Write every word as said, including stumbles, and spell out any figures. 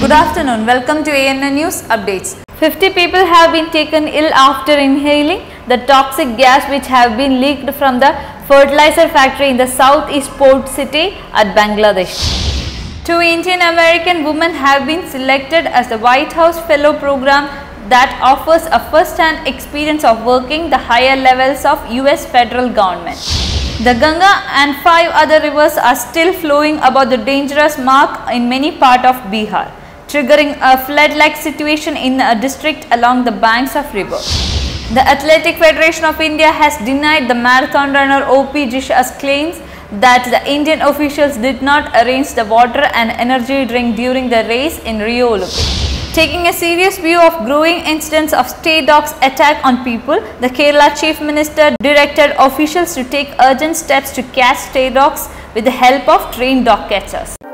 Good afternoon. Welcome to A N N News Updates. fifty people have been taken ill after inhaling the toxic gas which have been leaked from the fertilizer factory in the southeast port city at Bangladesh. Two Indian American women have been selected as the White House Fellow program that offers a first-hand experience of working the higher levels of U S federal government. The Ganga and five other rivers are still flowing above the dangerous mark in many parts of Bihar, triggering a flood-like situation in a district along the banks of river. The Athletic Federation of India has denied the marathon runner O P Jisha's claims that the Indian officials did not arrange the water and energy drink during the race in Rio Olympics. Taking a serious view of growing incidents of stray dogs attack on people, the Kerala Chief Minister directed officials to take urgent steps to catch stray dogs with the help of trained dog catchers.